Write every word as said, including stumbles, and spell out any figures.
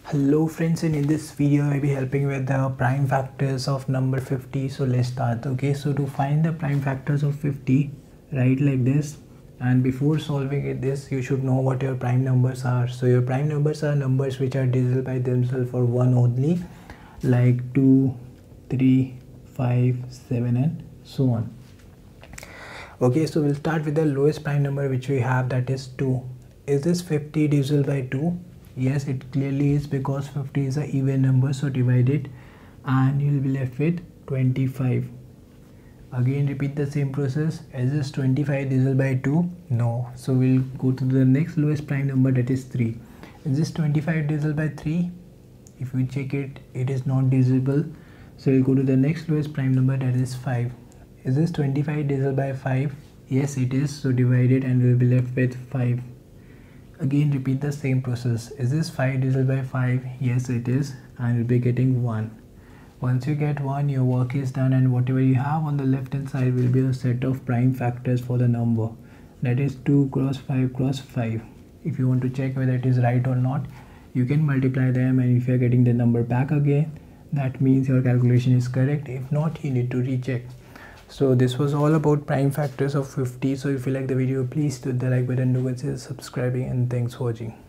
Hello friends, and in this video I'll be helping with the prime factors of number fifty. So let's start. Okay, so to find the prime factors of fifty, write like this, and before solving it this you should know what your prime numbers are. So your prime numbers are numbers which are divisible by themselves for one only, like two, three, five, seven and so on. Okay, so we'll start with the lowest prime number which we have, that is two. Is this fifty divisible by two? Yes, it clearly is, because fifty is an even number, so divide it and you'll be left with twenty-five. Again repeat the same process. Is this twenty-five divisible by two? No. So we'll go to the next lowest prime number, that is three. Is this twenty-five divisible by three? If we check it, it is not divisible. So we'll go to the next lowest prime number, that is five. Is this twenty-five divisible by five? Yes, it is. So divide it and we'll be left with five. Again repeat the same process. Is this five divisible by five? Yes, it is, and you'll be getting one. Once you get one, your work is done, and whatever you have on the left hand side will be a set of prime factors for the number, that is two cross five cross five. If you want to check whether it is right or not, you can multiply them, and if you are getting the number back again, that means your calculation is correct. If not, you need to recheck. So this was all about prime factors of fifty. So if you like the video, please hit the like button, do consider subscribing, and thanks for watching.